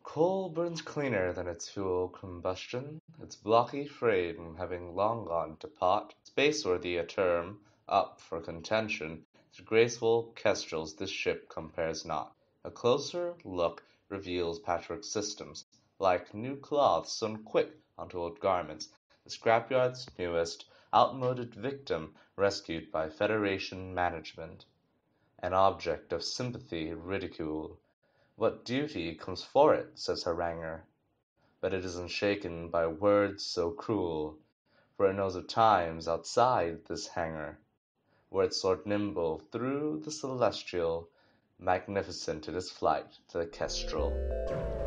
Coal burns cleaner than its fuel combustion, its blocky frame having long gone to pot. Space-worthy a term, up for contention, to graceful kestrels this ship compares not. A closer look reveals patchwork systems, like new cloths sewn quick onto old garments, the scrapyard's newest, outmoded victim rescued by Federation management. An object of sympathy ridicule. What duty comes for it, says haranguer, but it isn't shaken by words so cruel, for it knows of times outside this hangar, where it soared nimble through the celestial, magnificent in its flight to the kestrel.